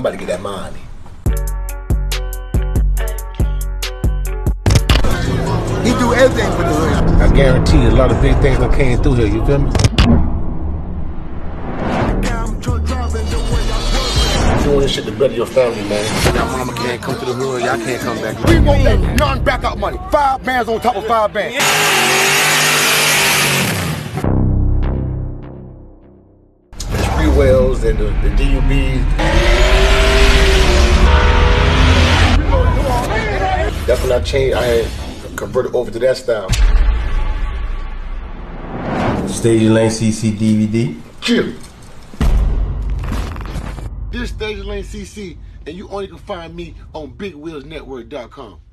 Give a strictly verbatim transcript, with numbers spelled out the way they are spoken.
about to get that money. He do everything for the hood. I guarantee you a lot of big things that came through here, you feel me? Doing this shit to better your family, man. Y'all mama can't come to the hood, y'all can't come back. We want that non-back out money. Five bands on top of five bands. The Sprewells and the, the D U Bs. That's when I changed, I had converted over to that style. Stage Lane C C D V D. Chill. This Stage Lane C C, and you only can find me on big wheels network dot com.